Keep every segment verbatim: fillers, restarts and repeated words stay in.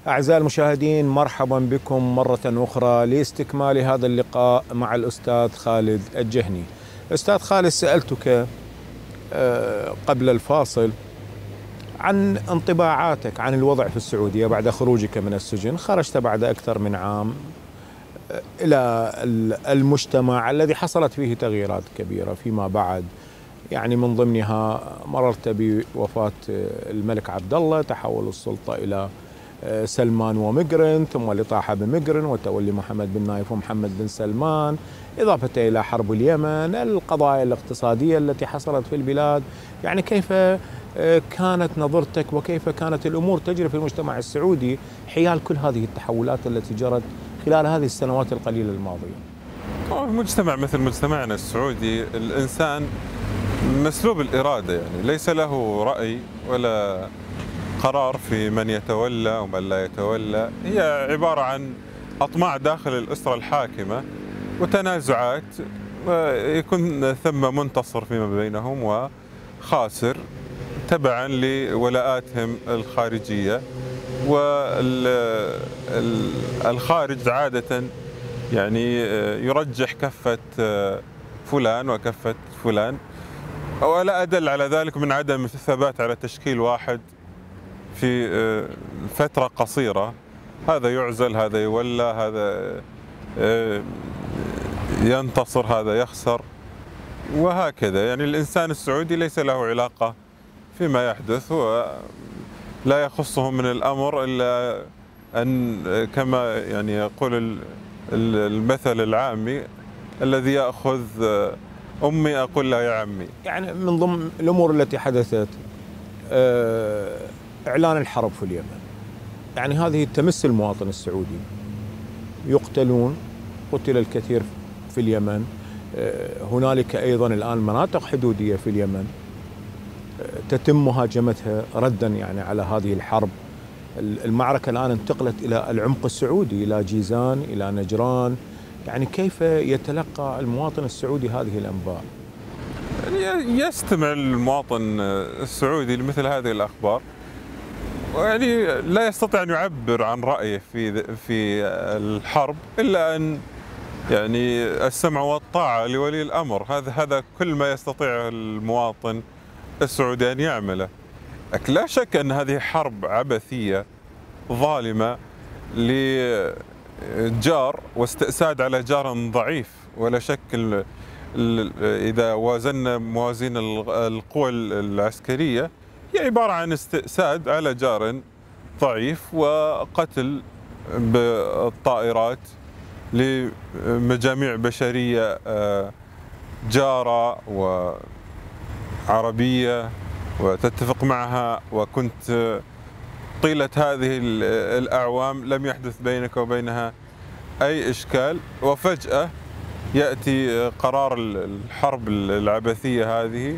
أعزائي المشاهدين، مرحبا بكم مرة أخرى لاستكمال هذا اللقاء مع الأستاذ خالد الجهني. أستاذ خالد، سألتك قبل الفاصل عن انطباعاتك عن الوضع في السعودية بعد خروجك من السجن. خرجت بعد أكثر من عام إلى المجتمع الذي حصلت فيه تغييرات كبيرة فيما بعد، يعني من ضمنها مررت بوفاة الملك عبد الله، تحول السلطة إلى سلمان ومقرن، ثم لطاحة بمقرن وتولي محمد بن نايف ومحمد بن سلمان، إضافة إلى حرب اليمن، القضايا الاقتصادية التي حصلت في البلاد. يعني كيف كانت نظرتك وكيف كانت الأمور تجري في المجتمع السعودي حيال كل هذه التحولات التي جرت خلال هذه السنوات القليلة الماضية؟ مجتمع مثل مجتمعنا السعودي الإنسان مسلوب الإرادة، يعني ليس له رأي ولا قرار في من يتولى ومن لا يتولى. هي عبارة عن أطماع داخل الأسرة الحاكمة وتنازعات، ويكون ثم منتصر فيما بينهم وخاسر تبعا لولاءاتهم الخارجية. والخارج عادة يعني يرجح كفة فلان وكفة فلان، ولا أدل على ذلك من عدم الثبات على تشكيل واحد في فترة قصيرة. هذا يعزل، هذا يولى، هذا ينتصر، هذا يخسر، وهكذا. يعني الإنسان السعودي ليس له علاقة فيما يحدث، ولا يخصه من الأمر إلا أن كما يعني يقول المثل العامي: الذي يأخذ أمي أقول له يا عمي. يعني من ضمن الأمور التي حدثت إعلان الحرب في اليمن، يعني هذه تمس المواطن السعودي، يقتلون، قتل الكثير في اليمن. هنالك أيضا الآن مناطق حدودية في اليمن تتم مهاجمتها ردا يعني على هذه الحرب. المعركة الآن انتقلت إلى العمق السعودي، إلى جيزان، إلى نجران. يعني كيف يتلقى المواطن السعودي هذه الأنباء؟ يستمع المواطن السعودي لمثل هذه الأخبار، يعني لا يستطيع أن يعبر عن رأيه في في الحرب إلا أن يعني السمع والطاعة لولي الأمر. هذا هذا كل ما يستطيع المواطن السعودي أن يعمله. لكن لا شك أن هذه حرب عبثية ظالمة لجار واستئساد على جار ضعيف. ولا شك إذا وازنا موازين القوى العسكرية، هي عبارة عن استئساد على جار ضعيف وقتل بالطائرات لمجاميع بشرية جارة وعربية وتتفق معها، وكنت طيلة هذه الأعوام لم يحدث بينك وبينها أي إشكال، وفجأة يأتي قرار الحرب العبثية هذه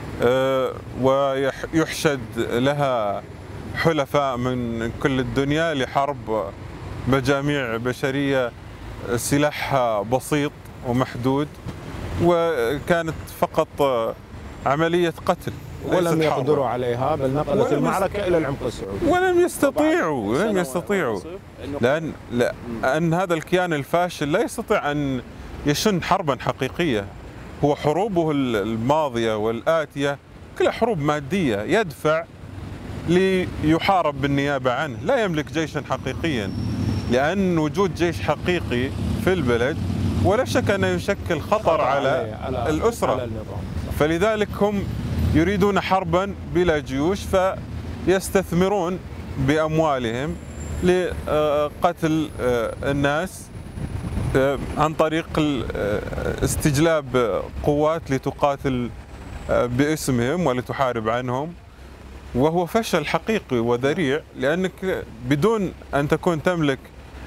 ويحشد لها حلفاء من كل الدنيا لحرب مجاميع بشرية سلاحها بسيط ومحدود، وكانت فقط عملية قتل ولم يقدروا عليها، بل نقلت المعركة إلى العمق السعودي. ولم يستطيعوا لم يستطيعوا لأن لأن هذا الكيان الفاشل لا يستطيع أن يشن حربا حقيقية. هو حروبه الماضية والآتية كلها حروب مادية، يدفع ليحارب بالنيابة عنه، لا يملك جيشا حقيقيا. لأن وجود جيش حقيقي في البلد ولا شك أنه يشكل خطر على الأسرة، فلذلك هم يريدون حربا بلا جيوش، فيستثمرون بأموالهم لقتل الناس عن طريق استجلاب قوات لتقاتل باسمهم ولتحارب عنهم. وهو فشل حقيقي وذريع، لأنك بدون أن تكون تملك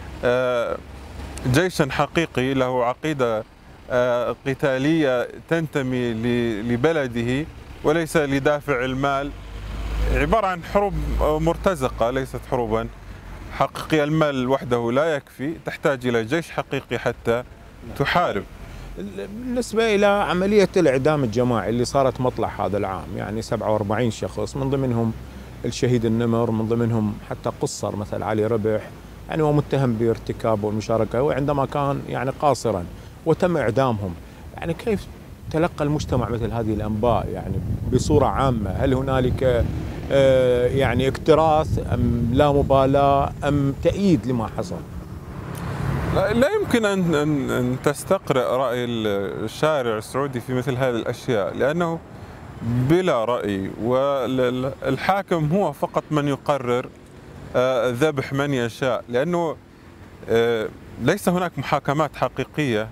جيشا حقيقي له عقيدة قتالية تنتمي لبلده وليس لدافع المال، عبارة عن حروب مرتزقة ليست حروبا حقيقية. المال وحده لا يكفي، تحتاج إلى جيش حقيقي حتى تحارب. بالنسبة إلى عملية الإعدام الجماعي اللي صارت مطلع هذا العام، يعني سبعة وأربعين شخص من ضمنهم الشهيد النمر، من ضمنهم حتى قصر مثل علي ربح، يعني هو متهم بارتكاب والمشاركة وعندما كان يعني قاصرا وتم إعدامهم. يعني كيف تلقى المجتمع مثل هذه الأنباء يعني بصورة عامة؟ هل هنالك آه يعني اكتراث أم لا مبالاة أم تأييد لما حصل؟ لا, لا يمكن أن, أن, أن تستقرأ رأي الشارع السعودي في مثل هذه الأشياء، لأنه بلا رأي، والحاكم هو فقط من يقرر ذبح من يشاء، لأنه ليس هناك محاكمات حقيقية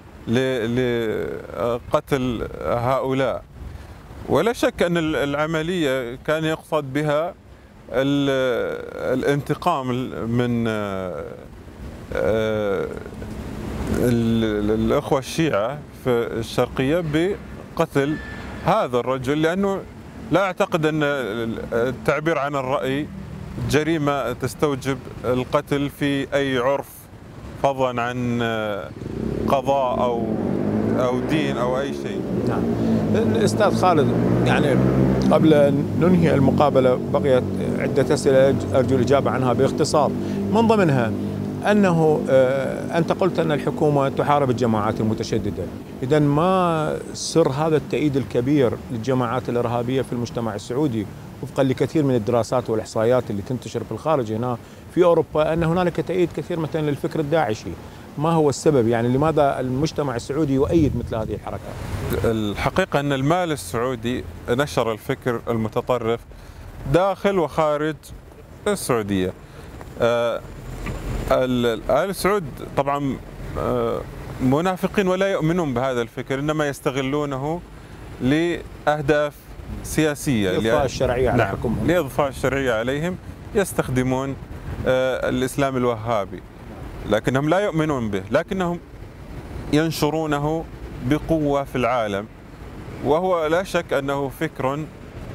لقتل هؤلاء. ولا شك أن العملية كان يقصد بها الانتقام من الأخوة الشيعة في الشرقية بقتل هذا الرجل، لأنه لا أعتقد أن التعبير عن الرأي جريمة تستوجب القتل في أي عرف، فضلا عن قضاء أو أو دين أو أي شيء. نعم. أستاذ خالد، يعني قبل أن ننهي المقابلة بقيت عدة أسئلة أرجو الإجابة عنها باختصار، من ضمنها أنه أنت قلت أن الحكومة تحارب الجماعات المتشددة، إذن ما سر هذا التأييد الكبير للجماعات الإرهابية في المجتمع السعودي وفقا لكثير من الدراسات والإحصائيات اللي تنتشر في الخارج هنا في أوروبا، أن هنالك تأييد كثير مثلا للفكر الداعشي؟ ما هو السبب؟ يعني لماذا المجتمع السعودي يؤيد مثل هذه الحركات؟ الحقيقة أن المال السعودي نشر الفكر المتطرف داخل وخارج السعودية. آل سعود طبعا منافقين ولا يؤمنون بهذا الفكر، إنما يستغلونه لأهداف سياسية، لإضفاء الشرعية على نعم. حكمهم، لإضفاء الشرعية عليهم يستخدمون الإسلام الوهابي، لكنهم لا يؤمنون به، لكنهم ينشرونه بقوة في العالم، وهو لا شك أنه فكر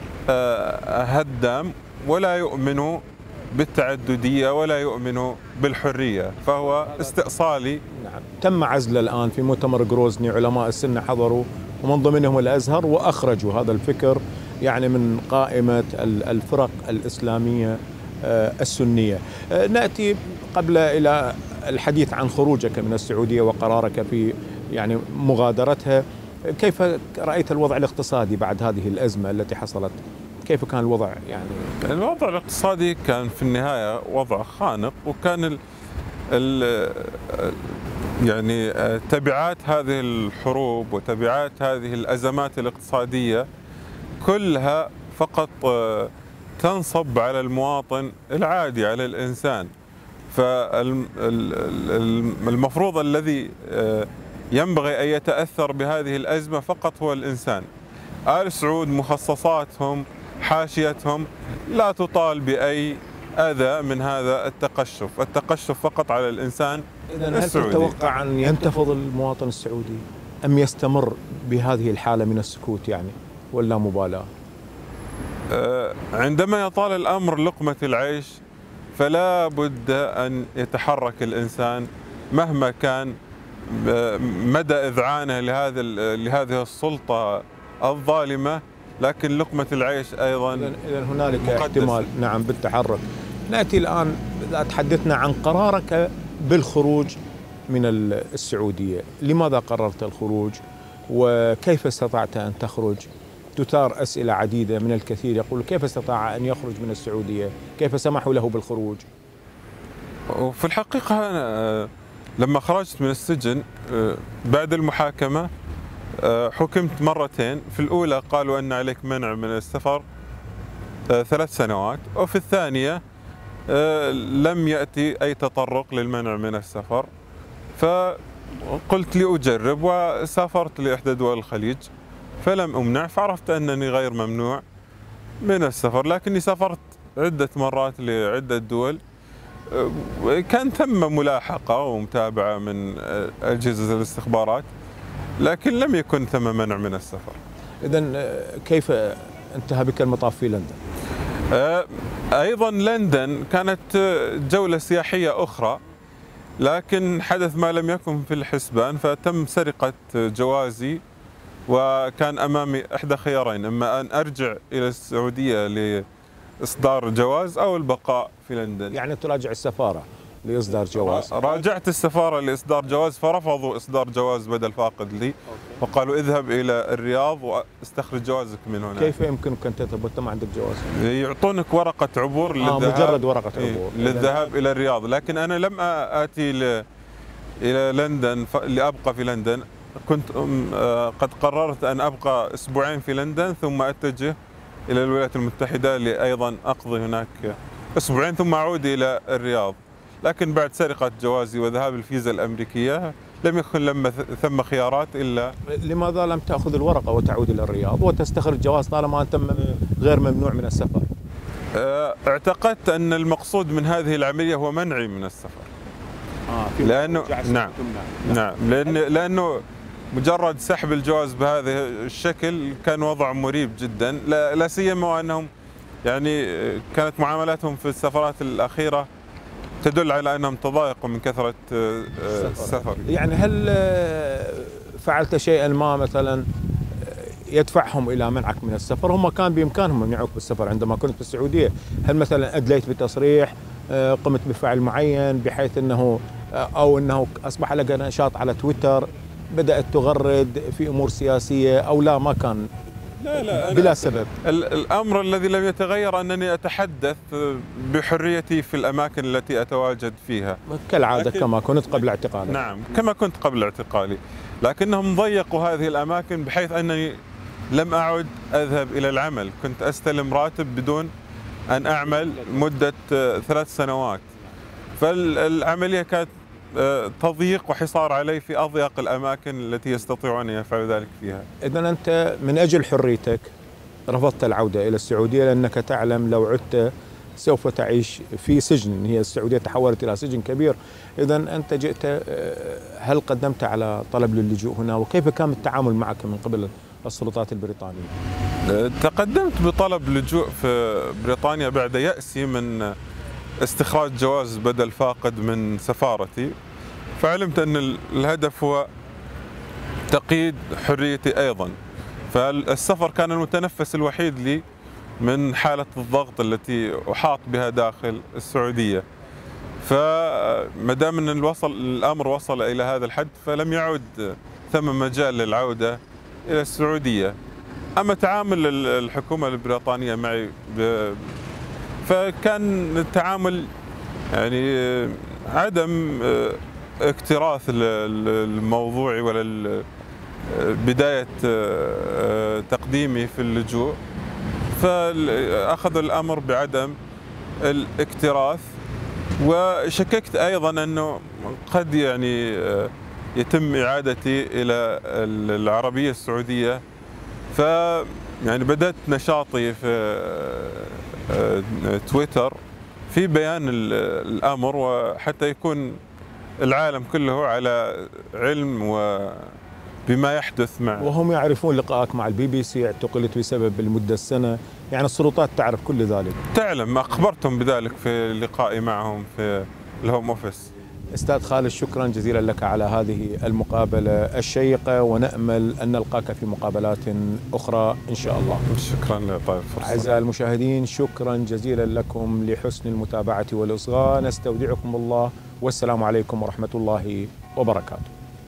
هدام ولا يؤمن بالتعددية ولا يؤمن بالحرية، فهو استئصالي. نعم. تم عزل الآن في مؤتمر غروزني، علماء السنة حضروا ومن ضمنهم الأزهر وأخرجوا هذا الفكر يعني من قائمة الفرق الإسلامية السنية. نأتي قبل إلى الحديث عن خروجك من السعودية وقرارك في يعني مغادرتها، كيف رأيت الوضع الاقتصادي بعد هذه الأزمة التي حصلت؟ كيف كان الوضع؟ يعني الوضع الاقتصادي كان في النهاية وضع خانق، وكان ال ال يعني تبعات هذه الحروب وتبعات هذه الأزمات الاقتصادية كلها فقط تنصب على المواطن العادي، على الإنسان. فالمفروض الذي ينبغي أن يتأثر بهذه الأزمة فقط هو الإنسان. آل سعود مخصصاتهم حاشيتهم لا تطال بأي أذى من هذا التقشف، التقشف فقط على الإنسان السعودي. هل تتوقع أن ينتفض المواطن السعودي أم يستمر بهذه الحالة من السكوت يعني ولا مبالاة؟ عندما يطال الأمر لقمة العيش فلا بد أن يتحرك الإنسان مهما كان مدى إذعانه لهذا لهذه السلطة الظالمة، لكن لقمة العيش أيضا إذن هنالك احتمال نعم بالتحرك. نأتي الآن إذا تحدثنا عن قرارك بالخروج من السعودية، لماذا قررت الخروج وكيف استطعت أن تخرج؟ تثار أسئلة عديدة من الكثير يقول كيف استطاع أن يخرج من السعودية؟ كيف سمحوا له بالخروج؟ وفي الحقيقة أنا لما خرجت من السجن بعد المحاكمة حكمت مرتين، في الأولى قالوا أن عليك منع من السفر ثلاث سنوات، وفي الثانية لم يأتي أي تطرق للمنع من السفر، فقلت لأجرب وسافرت لإحدى دول الخليج فلم أمنع، فعرفت أنني غير ممنوع من السفر. لكني سافرت عدة مرات لعدة دول، كان ثم ملاحقة ومتابعة من أجهزة الاستخبارات، لكن لم يكن ثم منع من السفر. إذن كيف انتهى بك المطاف في لندن؟ أيضا لندن كانت جولة سياحية أخرى، لكن حدث ما لم يكن في الحسبان، فتم سرقة جوازي، وكان أمامي إحدى خيارين: إما أن أرجع إلى السعودية إصدار جواز أو البقاء في لندن. يعني تراجع السفارة لإصدار جواز؟ راجعت السفارة لإصدار جواز فرفضوا إصدار جواز بدل فاقد لي، وقالوا اذهب إلى الرياض واستخرج جوازك من هنا. كيف يمكنك أن تذهب وأنت ما عندك جواز؟ يعطونك ورقة عبور للذهاب. آه مجرد ورقة عبور للذهاب إلى الرياض، لكن أنا لم آتي ل... إلى لندن ف... لأبقى في لندن. كنت قد قررت أن أبقى أسبوعين في لندن ثم أتجه إلى الولايات المتحدة لأيضا أقضي هناك أسبوعين ثم أعود إلى الرياض. لكن بعد سرقة جوازي وذهاب الفيزا الأمريكية لم يكن لما ثم خيارات إلا. لماذا لم تأخذ الورقة وتعود إلى الرياض وتستخرج جواز طالما أنت غير ممنوع من السفر؟ اعتقدت أن المقصود من هذه العملية هو منعي من السفر. آه لأنه نعم نعم لأن لأنه مجرد سحب الجواز بهذا الشكل كان وضع مريب جدا، لا, لا سيما وأنهم يعني كانت معاملاتهم في السفرات الأخيرة تدل على أنهم تضايقوا من كثرة السفر. يعني هل فعلت شيئا ما مثلا يدفعهم إلى منعك من السفر؟ هم كان بإمكانهم يمنعوك بالسفر عندما كنت في السعودية. هل مثلا أدليت بتصريح، قمت بفعل معين بحيث أنه أو أنه أصبح لك نشاط على تويتر، بدأت تغرد في أمور سياسية، أو لا ما كان لا لا بلا سبب؟ الأمر الذي لم يتغير أنني أتحدث بحريتي في الأماكن التي أتواجد فيها كالعادة كما كنت قبل اعتقالك. نعم كما كنت قبل اعتقالي، لكنهم ضيقوا هذه الأماكن بحيث أنني لم أعد أذهب إلى العمل. كنت أستلم راتب بدون أن أعمل مدة ثلاث سنوات، فالعملية كانت تضييق وحصار علي في أضيق الأماكن التي يستطيعون أن يفعلوا ذلك فيها. إذن أنت من أجل حريتك رفضت العودة إلى السعودية لأنك تعلم لو عدت سوف تعيش في سجن، هي السعودية تحولت إلى سجن كبير. إذن أنت جئت، هل قدمت على طلب للجوء هنا، وكيف كان التعامل معك من قبل السلطات البريطانية؟ تقدمت بطلب لجوء في بريطانيا بعد يأسي من استخراج جواز بدل فاقد من سفارتي، فعلمت أن الهدف هو تقييد حريتي أيضا، فالسفر كان المتنفس الوحيد لي من حالة الضغط التي أحاط بها داخل السعودية. فما دام أن الوصل الأمر وصل إلى هذا الحد فلم يعد ثم مجال للعودة إلى السعودية. أما تعامل الحكومة البريطانية معي فكان التعامل يعني عدم اكتراث الموضوع ولا بداية تقديمي في اللجوء، فأخذ الأمر بعدم الاكتراث. وشككت أيضا أنه قد يعني يتم إعادتي إلى العربية السعودية، ف يعني بدأت نشاطي في تويتر في بيان الأمر، وحتى يكون العالم كله على علم بما يحدث معه. وهم يعرفون لقائك مع البي بي سي، اعتقلت بسبب المدة السنة، يعني السلطات تعرف كل ذلك. تعلم، أخبرتهم بذلك في لقائي معهم في الهوم أوفيس. أستاذ خالد، شكرا جزيلا لك على هذه المقابلة الشيقة، ونأمل أن نلقاك في مقابلات أخرى إن شاء الله. شكرا لإعطاء الفرصة. أعزائي المشاهدين، شكرا جزيلا لكم لحسن المتابعة والإصغاء. نستودعكم الله، والسلام عليكم ورحمة الله وبركاته.